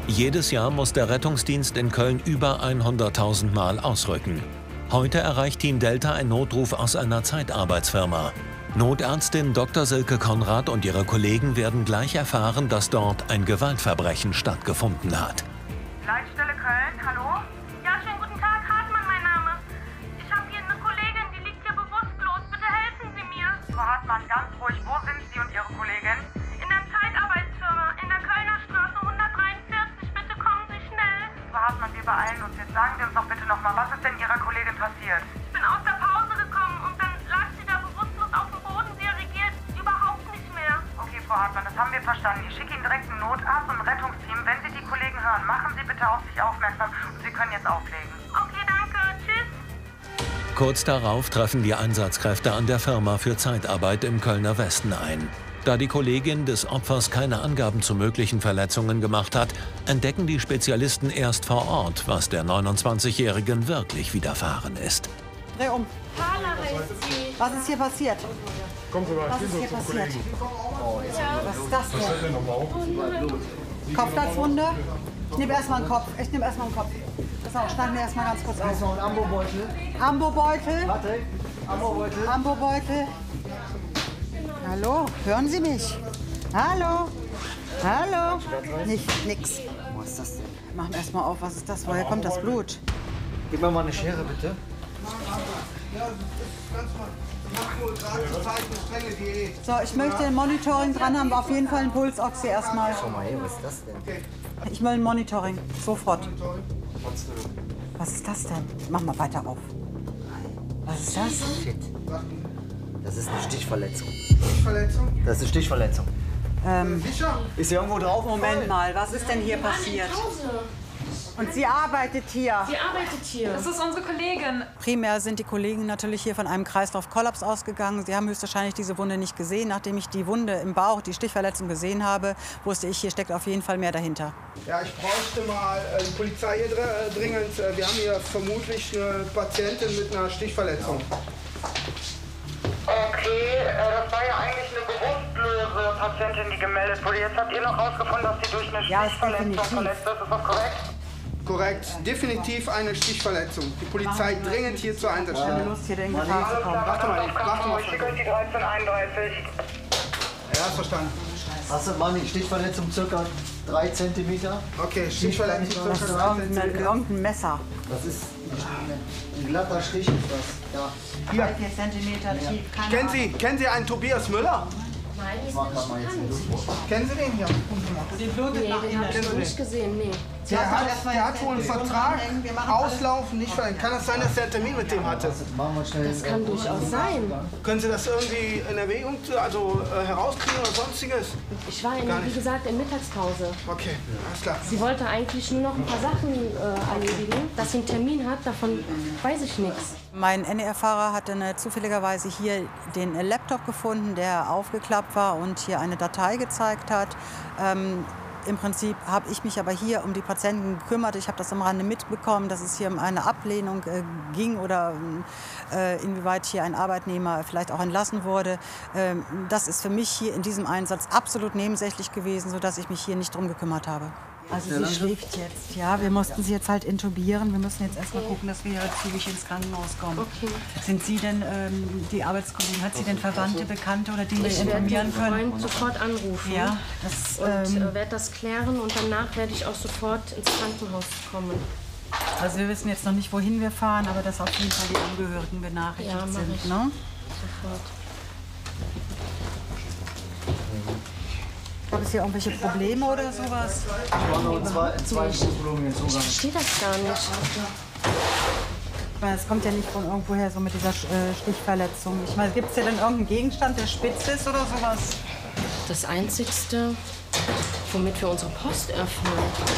Jedes Jahr muss der Rettungsdienst in Köln über 100.000 Mal ausrücken. Heute erreicht Team Delta ein Notruf aus einer Zeitarbeitsfirma. Notärztin Dr. Silke Konrad und ihre Kollegen werden gleich erfahren, dass dort ein Gewaltverbrechen stattgefunden hat. Leitstelle Köln, hallo? Ja, schönen guten Tag, Hartmann mein Name. Ich habe hier eine Kollegin, die liegt hier bewusstlos. Bitte helfen Sie mir. Frau Hartmann, ganz ruhig. Wo sind Sie und Ihre Kollegin? In der Zeitarbeitsfirma, in der Kölner Straße 143. Bitte kommen Sie schnell. Frau Hartmann, wir beeilen uns. Jetzt sagen Sie uns doch bitte nochmal, was ist denn Ihrer Kollegin passiert? Ich bin aus der Pause gekommen und dann lag sie da bewusstlos auf dem Boden. Sie reagiert überhaupt nicht mehr. Okay, Frau Hartmann, das haben wir verstanden. Ich schicke Ihnen direkt einen Notarzt und ein Rettungsteam. Wenn Sie die Kollegen hören, machen Sie bitte auf sich aufmerksam und Sie können jetzt auflegen. Okay, danke. Tschüss. Kurz darauf treffen die Einsatzkräfte an der Firma für Zeitarbeit im Kölner Westen ein. Da die Kollegin des Opfers keine Angaben zu möglichen Verletzungen gemacht hat, entdecken die Spezialisten erst vor Ort, was der 29-Jährigen wirklich widerfahren ist. Dreh um. Carla heißt sie. Was ist hier passiert? Kommt rüber, Was ist hier passiert? Was ist das Was fällt denn nochmal auf? Kopfplatzwunde? Ich nehme erstmal einen Kopf. Ich nehme erstmal einen Kopf. Pass auf, schneiden wir erstmal ganz kurz auf. noch ein Ambobeutel. Ambobeutel. Warte, Ambobeutel. Ambobeutel. Hallo, hören Sie mich? Hallo? Hallo? Nix. Was ist das denn? Machen wir erstmal auf. Was ist das? Woher kommt das Blut? Gib mir mal eine Schere, bitte. So, ich möchte ein Monitoring dran haben. Auf jeden Fall ein Pulsoxy erstmal. Schau mal her, was ist das denn? Ich will ein Monitoring. Sofort. Was ist das denn? Mach mal weiter auf. Was ist das? Shit. Das ist eine Stichverletzung. Stichverletzung? Das ist eine Stichverletzung. Sicher? Ist hier irgendwo drauf? Moment mal, was ist denn hier passiert? Und sie arbeitet hier. Sie arbeitet hier. Das ist unsere Kollegin. Primär sind die Kollegen natürlich hier von einem Kreislaufkollaps ausgegangen. Sie haben höchstwahrscheinlich diese Wunde nicht gesehen. Nachdem ich die Wunde im Bauch, die Stichverletzung gesehen habe, wusste ich, hier steckt auf jeden Fall mehr dahinter. Ja, ich bräuchte mal die Polizei hier dringend. Wir haben hier vermutlich eine Patientin mit einer Stichverletzung. Okay, das war ja eigentlich eine bewusstlose Patientin, die gemeldet wurde. Jetzt habt ihr noch rausgefunden, dass sie durch eine Ja, ist Stichverletzung definitiv. verletzt ist. Ist das korrekt? Korrekt, definitiv eine Stichverletzung. Die Polizei dringend hier zur Ich habe Einsatzstelle. Lust, hier in Gefahr zu kommen. Warte mal, Ich schicke euch die 1331. Ja, ist verstanden. Hast du, Manni, Stichverletzung circa 3 cm. Okay, Stichverletzung Das ist circa 3 cm. irgendein Messer. Das ist ein glatter Stich. Ist das. Ja. 3-4 Zentimeter tief. Keine Kennen Sie einen Tobias Müller? Nein, die ist Mach nicht mal jetzt bekannt. den Luftdruck. Kennen Sie den hier? Die blutet Nee, nach den innen. habe ich noch nicht gesehen, nee. Der hat wohl einen Wir Vertrag, machen alles. auslaufen, nicht verlängern. Kann es sein, dass der einen Termin mit dem hatte? Machen wir schnell. Das kann durchaus sein. Können Sie das irgendwie in Erwägung herauskriegen oder sonstiges? Ich war, wie gesagt, in Mittagspause. Okay, alles klar. Sie wollte eigentlich nur noch ein paar Sachen erledigen. Dass sie einen Termin hat, davon weiß ich nichts. Mein NER-Fahrer hatte zufälligerweise hier den Laptop gefunden, der aufgeklappt war und hier eine Datei gezeigt hat. Im Prinzip habe ich mich aber hier um die Patienten gekümmert. Ich habe das am Rande mitbekommen, dass es hier um eine Ablehnung ging oder inwieweit hier ein Arbeitnehmer vielleicht auch entlassen wurde. Das ist für mich hier in diesem Einsatz absolut nebensächlich gewesen, sodass ich mich hier nicht drum gekümmert habe. Also sie schläft jetzt, ja. Wir mussten sie jetzt halt intubieren. Wir müssen jetzt erstmal gucken, dass wir hier zügig ins Krankenhaus kommen. Okay. Sind Sie denn, die Arbeitskollegen, hat sie denn Verwandte, Bekannte oder die wir Ich werde informieren den können? Freund sofort anrufen. Ja, das, Und werde das klären und danach werde ich auch sofort ins Krankenhaus kommen. also wir wissen jetzt noch nicht, wohin wir fahren, aber dass auf jeden Fall die Angehörigen benachrichtigt Ja, mach sind. ich. Ne? Sofort. Gab es hier irgendwelche Probleme oder sowas? Zwei Blutblumen in Zugang. Ich verstehe das gar nicht. Ich meine, es kommt ja nicht von irgendwoher so mit dieser Stichverletzung. Ich meine, gibt es hier denn irgendeinen Gegenstand, der spitz ist oder sowas? Das Einzigste, womit wir unsere Post öffnen.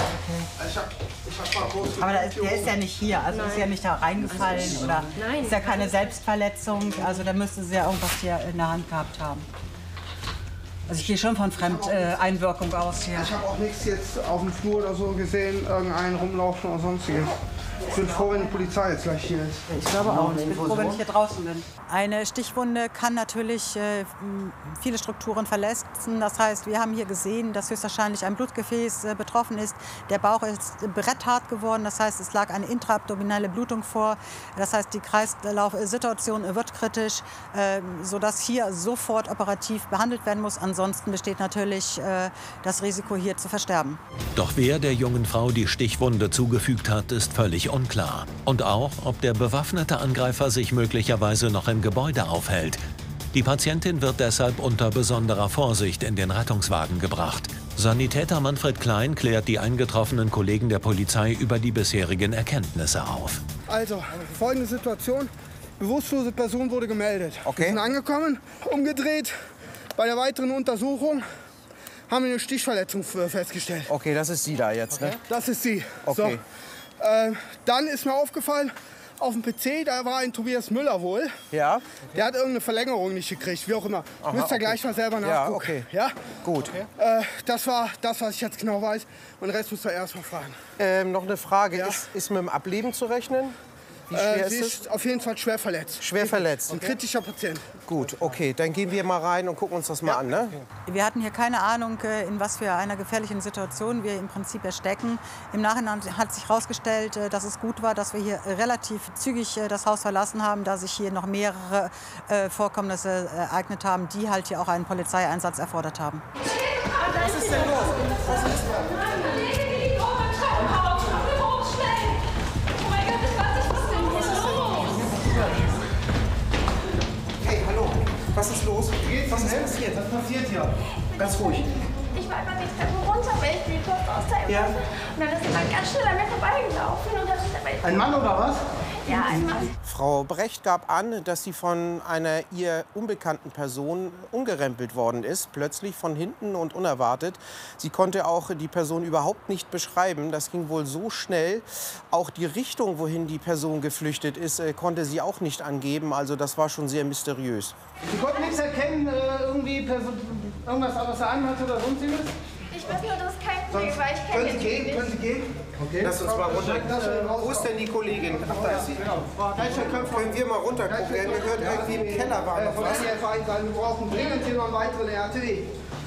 Aber der ist ja nicht hier, also ist ja nicht da reingefallen oder Nein. ist ja keine Selbstverletzung. Also da müsste sie ja irgendwas hier in der Hand gehabt haben. Also ich gehe schon von Fremdeinwirkung aus hier. Ich habe auch nichts jetzt auf dem Flur oder so gesehen, irgendeinen rumlaufen oder sonstiges. Ich bin froh, wenn die Polizei jetzt gleich hier ist. Ich glaube auch. Ich bin froh, wenn ich hier draußen bin. Eine Stichwunde kann natürlich viele Strukturen verletzen. Das heißt, wir haben hier gesehen, dass höchstwahrscheinlich ein Blutgefäß betroffen ist. Der Bauch ist bretthart geworden. Das heißt, es lag eine intraabdominale Blutung vor. Das heißt, die Kreislaufsituation wird kritisch, sodass hier sofort operativ behandelt werden muss. Ansonsten besteht natürlich das Risiko, hier zu versterben. Doch wer der jungen Frau die Stichwunde zugefügt hat, ist völlig unklar. Und auch, ob der bewaffnete Angreifer sich möglicherweise noch im Gebäude aufhält. Die Patientin wird deshalb unter besonderer Vorsicht in den Rettungswagen gebracht. Sanitäter Manfred Klein klärt die eingetroffenen Kollegen der Polizei über die bisherigen Erkenntnisse auf. Also, folgende Situation. Bewusstlose Person wurde gemeldet. Okay. Wir sind angekommen, umgedreht. Bei der weiteren Untersuchung haben wir eine Stichverletzung festgestellt. Okay, das ist sie da jetzt, ne? Das ist sie. Okay. So. Dann ist mir aufgefallen, auf dem PC, da war ein Tobias Müller wohl. Ja. Der hat irgendeine Verlängerung nicht gekriegt, wie auch immer. Aha, Müsst ihr gleich mal selber nachgucken. Ja, okay. Ja? Gut. Das war das, was ich jetzt genau weiß. Und den Rest müsst ihr erst mal fragen. Noch eine Frage. Ja. Ist mit dem Ableben zu rechnen? Wie schwer Sie ist ist auf jeden Fall schwer verletzt. Schwer verletzt. Ein kritischer Patient. Gut, okay. Dann gehen wir mal rein und gucken uns das mal an, ne? Wir hatten hier keine Ahnung, in was für einer gefährlichen Situation wir im Prinzip stecken. Im Nachhinein hat sich herausgestellt, dass es gut war, dass wir hier relativ zügig das Haus verlassen haben, da sich hier noch mehrere Vorkommnisse ereignet haben, die halt hier auch einen Polizeieinsatz erfordert haben. Was ist denn los? Hey, hallo. Was ist los? Was ist passiert? Was passiert hier? Ganz ruhig. Ich war einfach nicht Treppe runter, weil ich die kurz aus der Ja. Und dann ist jemand ganz schnell an mir vorbeigelaufen. Und dann ist er Ein Mann oder was? Ja, ein Mann. Frau Brecht gab an, dass sie von einer ihr unbekannten Person umgerempelt worden ist, plötzlich von hinten und unerwartet. Sie konnte auch die Person überhaupt nicht beschreiben. Das ging wohl so schnell. Auch die Richtung, wohin die Person geflüchtet ist, konnte sie auch nicht angeben. Also das war schon sehr mysteriös. Sie konnten nichts erkennen, irgendwas, was er anhatte oder sonstiges? Ich weiß nur, dass es kein Problem war. Ich kenne den Typ nicht. Können Sie gehen? Okay. Lass uns mal runter. Wo ist denn die Kollegin? Ach, da ist sie. Können wir mal runter gucken? Wir haben gehört, irgendwie im Keller war noch Von was. NDR-Verein sagen, wir brauchen dringend hier noch einen weiteren RTW.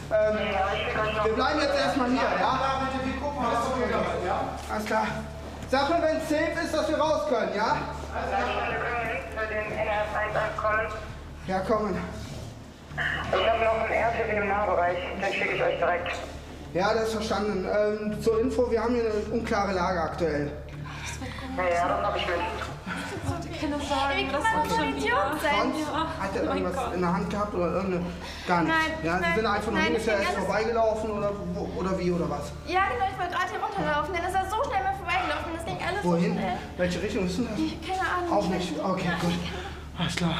Wir bleiben jetzt erstmal hier, ja? Wir gucken mal, was wir machen, ja? Alles klar. Sag mir, wenn es safe ist, dass wir raus können, ja? Wir können nicht für den NRF-Einsatz kommen. Ja, kommen. Ich habe noch einen RTW im Nahbereich, den schicke ich euch direkt. Ja, das ist verstanden. Zur Info, wir haben hier eine unklare Lage aktuell. Ja, das habe ich mit. Keine Sorge, wie kann man so ein Idiot sein? Sonst hat er irgendwas in der Hand gehabt oder irgendeine... Gar nichts. Nein, Ja, Sie nein, sind einfach nur nein, ungefähr ich erst bin alles- vorbeigelaufen oder wie oder was? Ja, genau, ich wollte gerade hier runterlaufen. Dann ist er so schnell mir vorbeigelaufen. Das ging alles Wohin? so schnell. Welche Richtung ist denn das? Keine Ahnung. Auch ich weiß nicht. Okay, gut. Alles klar.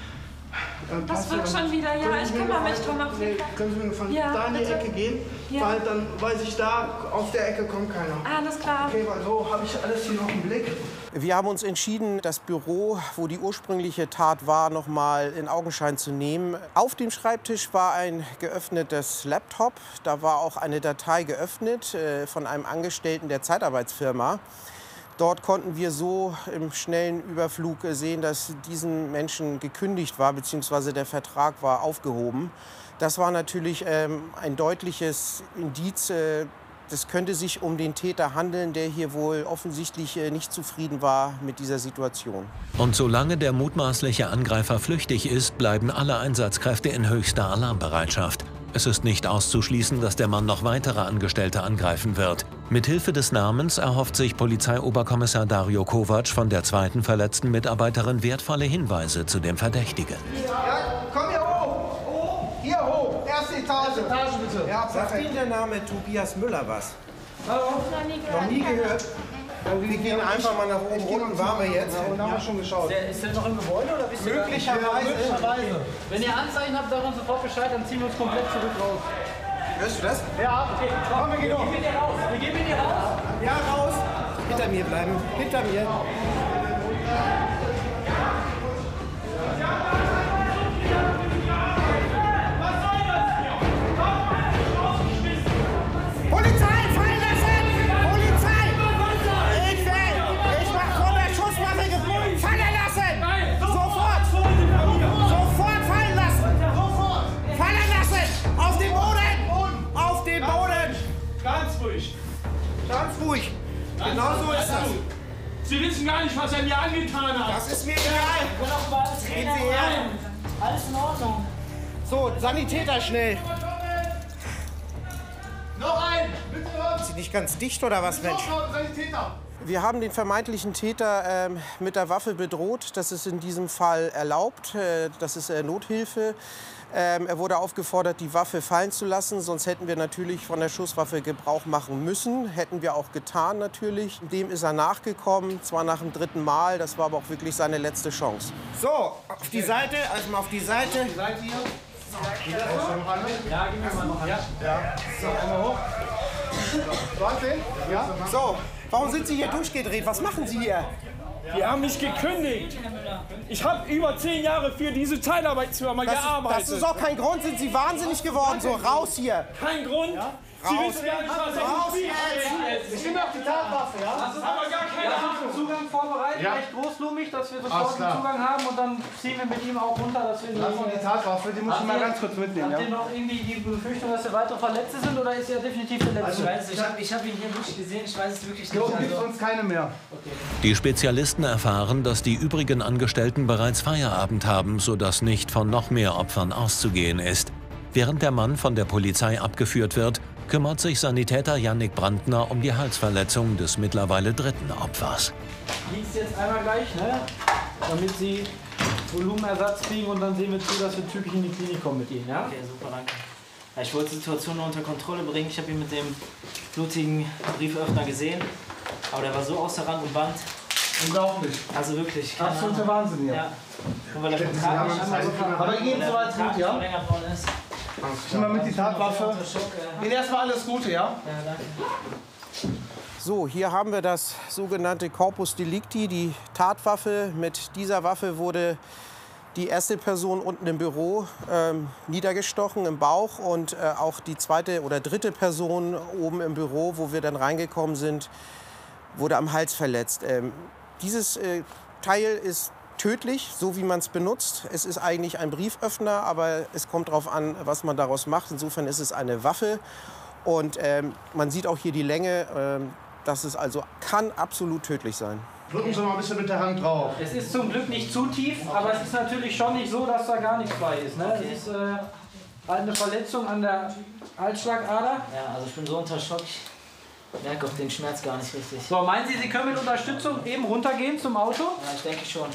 Das wird schon wieder, ja, ich kümmere mich drum. Können Sie mir von Ja, da in die bitte. Ecke gehen? Ja. Weil dann weiß ich, da auf der Ecke kommt keiner. Alles klar. Okay, weil so habe ich alles hier noch im Blick. Wir haben uns entschieden, das Büro, wo die ursprüngliche Tat war, noch mal in Augenschein zu nehmen. Auf dem Schreibtisch war ein geöffnetes Laptop. Da war auch eine Datei geöffnet von einem Angestellten der Zeitarbeitsfirma. Dort konnten wir so im schnellen Überflug sehen, dass diesen Menschen gekündigt war, bzw. der Vertrag war aufgehoben. Das war natürlich ein deutliches Indiz. Es könnte sich um den Täter handeln, der hier wohl offensichtlich nicht zufrieden war mit dieser Situation. Und solange der mutmaßliche Angreifer flüchtig ist, bleiben alle Einsatzkräfte in höchster Alarmbereitschaft. Es ist nicht auszuschließen, dass der Mann noch weitere Angestellte angreifen wird. Mithilfe des Namens erhofft sich Polizeioberkommissar Dario Kovac von der zweiten verletzten Mitarbeiterin wertvolle Hinweise zu dem Verdächtigen. Ja, komm hier hoch. Hier hoch. Erste Etage. Erste Etage bitte. Ja, Sagt perfekt. Ihnen der Name Tobias Müller was? Hallo. Noch nie gehört? Wir gehen einfach mal nach oben. Unten waren wir jetzt. Und haben wir schon geschaut. Ist der noch im Gebäude oder bist du Möglicherweise. Wenn ihr Anzeichen habt, sagt uns sofort Bescheid, dann ziehen wir uns komplett zurück raus. Hörst du das? Ja, okay. Komm, wir gehen mit dir raus. Wir gehen mit dir raus. Ja, raus. Hinter mir bleiben. Hinter mir. Was soll das hier? Ganz ruhig. Genau so ist das. Sie wissen gar nicht, was er mir angetan hat. Das ist mir egal. Gehen Sie her. Alles in Ordnung. So, Sanitäter schnell. Noch ein! Bitte! Ist sie nicht ganz dicht oder was, Mensch? Sanitäter! Wir haben den vermeintlichen Täter mit der Waffe bedroht. Das ist in diesem Fall erlaubt. Das ist Nothilfe. Er wurde aufgefordert, die Waffe fallen zu lassen. Sonst hätten wir natürlich von der Schusswaffe Gebrauch machen müssen. Hätten wir auch getan natürlich. Dem ist er nachgekommen, zwar nach dem 3. Mal. Das war aber auch wirklich seine letzte Chance. So, auf die Seite. Also mal auf die Seite. Die Seite hier. Ja, gehen wir mal noch an. Ja. So, einmal hoch. 20. Ja. So, warum sind Sie hier durchgedreht? Was machen Sie hier? Die haben mich gekündigt. Ich habe über 10 Jahre für diese Zeitarbeitsfirma gearbeitet. Das ist auch kein Grund. Sind Sie wahnsinnig geworden? So, raus hier. Kein Grund? Ja? Sie wissen gar nicht, was raus jetzt! Ich bin auf die Tatwaffe, ja? Das ist aber gar keine Ahnung. Zugang vorbereitet, Ja. recht großlumig, dass wir sofort den Zugang haben und dann ziehen wir mit ihm auch runter, dass wir Das ist noch die Tatwaffe, die muss ich mal ganz kurz mitnehmen. Habt ihr noch irgendwie die Befürchtung, dass er weitere Verletzte sind oder ist er definitiv verletzt? Also ich hab ihn hier wirklich gesehen, ich weiß es wirklich nicht. Jo, gibt uns keine mehr. Okay. Die Spezialisten erfahren, dass die übrigen Angestellten bereits Feierabend haben, sodass nicht von noch mehr Opfern auszugehen ist. Während der Mann von der Polizei abgeführt wird, kümmert sich Sanitäter Jannik Brandner um die Halsverletzung des mittlerweile 3. Opfers. Liegst jetzt einmal gleich, ne? Damit Sie Volumenersatz kriegen und dann sehen wir zu, dass wir zügig in die Klinik kommen mit Ihnen, ja? Okay, super, danke. Ja, ich wollte die Situation nur unter Kontrolle bringen. Ich habe ihn mit dem blutigen Brieföffner gesehen, aber der war so außer Rand und Band. Unglaublich. Also wirklich. Absoluter Wahnsinn hier. Ja. Nur weil der Vertrag nicht einmal so Aber Ihnen soweit gut, ja? verlängert worden ist. Nimm mal mit die Tatwaffe. Ihnen erstmal alles Gute, ja? Ja, danke. So, hier haben wir das sogenannte Corpus Delicti, die Tatwaffe. Mit dieser Waffe wurde die erste Person unten im Büro niedergestochen im Bauch und auch die zweite oder dritte Person oben im Büro, wo wir dann reingekommen sind, wurde am Hals verletzt. Dieses Teil ist tödlich, so wie man es benutzt. Es ist eigentlich ein Brieföffner, aber es kommt darauf an, was man daraus macht. Insofern ist es eine Waffe und man sieht auch hier die Länge. Das ist also kann absolut tödlich sein. Drücken Sie mal ein bisschen mit der Hand drauf. Es ist zum Glück nicht zu tief, aber es ist natürlich schon nicht so, dass da gar nichts bei ist. Ne? Okay. Es ist eine Verletzung an der Halsschlagader. Ja, also ich bin so unter Schock. Ich merke auch den Schmerz gar nicht richtig. So, meinen Sie, Sie können mit Unterstützung eben runtergehen zum Auto? Ja, ich denke schon.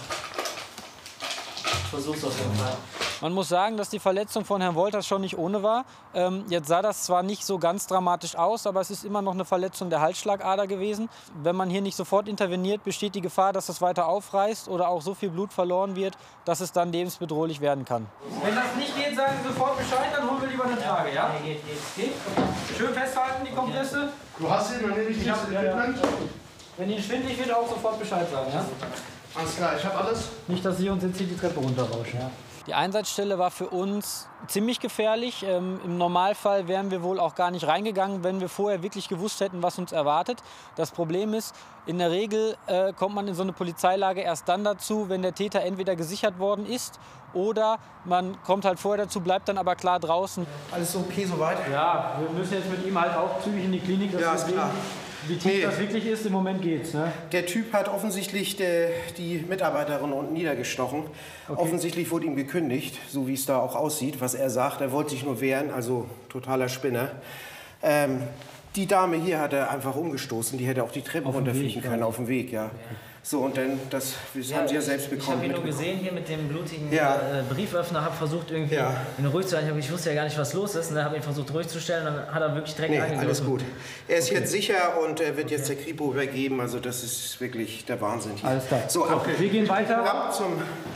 Ich versuch's auf jeden Fall. Man muss sagen, dass die Verletzung von Herrn Wolters schon nicht ohne war. Jetzt sah das zwar nicht so ganz dramatisch aus, aber es ist immer noch eine Verletzung der Halsschlagader gewesen. Wenn man hier nicht sofort interveniert, besteht die Gefahr, dass das weiter aufreißt oder auch so viel Blut verloren wird, dass es dann lebensbedrohlich werden kann. Wenn das nicht geht, sagen Sie sofort Bescheid, dann holen wir lieber eine Trage, ja? Geht? Schön festhalten, die Kompresse. Du hast ihn, dann nehme ich das Equipment. Wenn Ihnen schwindelig wird, auch sofort Bescheid sagen, ja? Alles klar, ich habe alles. Nicht, dass Sie uns jetzt hier die Treppe runterrauschen. Ja. Die Einsatzstelle war für uns ziemlich gefährlich. Im Normalfall wären wir wohl auch gar nicht reingegangen, wenn wir vorher wirklich gewusst hätten, was uns erwartet. Das Problem ist, in der Regel kommt man in so eine Polizeilage erst dann dazu, wenn der Täter entweder gesichert worden ist oder man kommt halt vorher dazu, bleibt dann aber klar draußen. Alles okay soweit? Ja, wir müssen jetzt mit ihm halt auch zügig in die Klinik. Ja, ist klar. Wie tief das wirklich ist, im Moment geht's. Ne? Der Typ hat offensichtlich die Mitarbeiterin unten niedergestochen. Okay. Offensichtlich wurde ihm gekündigt, so wie es da auch aussieht, was er sagt. Er wollte sich nur wehren, also totaler Spinner. Die Dame hier hat er einfach umgestoßen, die hätte auch die Treppen runterfliegen können auf dem Weg. Ja. So, und dann, das haben Sie ja selbst bekommen. Ich habe ihn nur gesehen hier mit dem blutigen Brieföffner, habe versucht irgendwie ihn ruhig zu halten. Ich wusste ja gar nicht, was los ist. Und habe ihn versucht ruhig zu stellen, dann hat er wirklich direkt eingegriffen. Alles gut. Er ist jetzt sicher und wird jetzt der Kripo übergeben. Also das ist wirklich der Wahnsinn hier. Alles klar. So, okay. Wir gehen weiter. Ab zum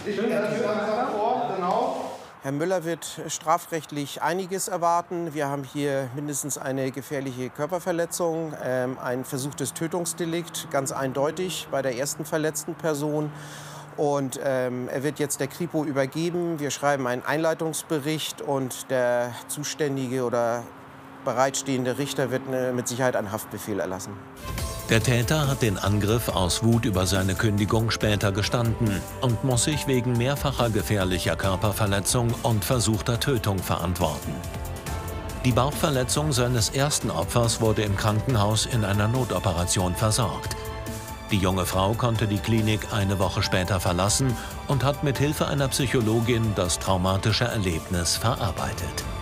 Genau. Herr Müller wird strafrechtlich einiges erwarten. Wir haben hier mindestens eine gefährliche Körperverletzung, ein versuchtes Tötungsdelikt, ganz eindeutig bei der ersten verletzten Person. Und er wird jetzt der Kripo übergeben. Wir schreiben einen Einleitungsbericht und der zuständige oder bereitstehende Richter wird mit Sicherheit einen Haftbefehl erlassen. Der Täter hat den Angriff aus Wut über seine Kündigung später gestanden und muss sich wegen mehrfacher gefährlicher Körperverletzung und versuchter Tötung verantworten. Die Bauchverletzung seines ersten Opfers wurde im Krankenhaus in einer Notoperation versorgt. Die junge Frau konnte die Klinik eine Woche später verlassen und hat mit Hilfe einer Psychologin das traumatische Erlebnis verarbeitet.